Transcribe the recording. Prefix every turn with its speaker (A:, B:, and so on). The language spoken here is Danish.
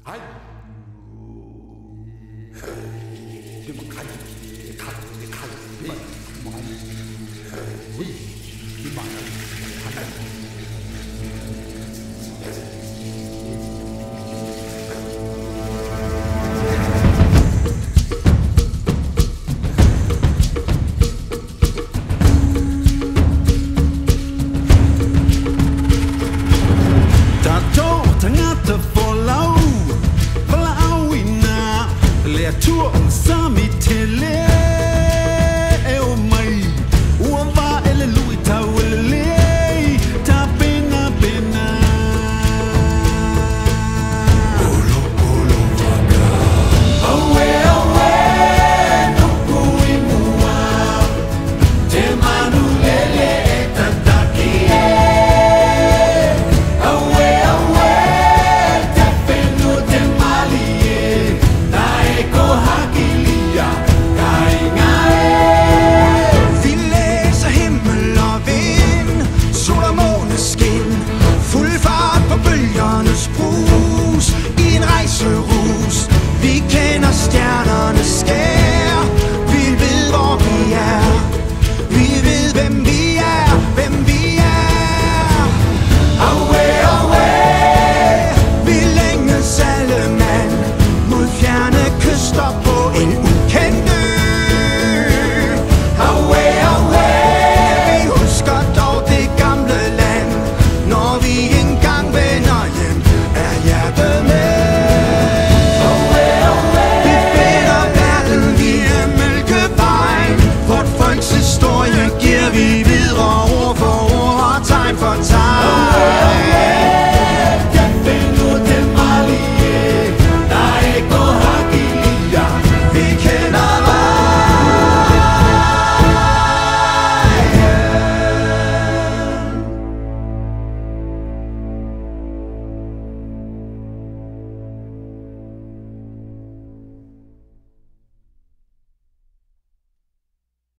A: Hej. Det var koldt. Det er koldt. Det er koldt. Det er meget. Det er meget.
B: Turen som i tælle af mig Uava eller luita eller læg Der binder Olo, olo, waka Aue, aue, nuku i mua Te manu lele e tataki Aue, aue, te penu te malie Ko hakilia Vi læser himmel og vind Sol og måneskin Fuld fart på bølgernes brus I en rejserus Vi kender stjerner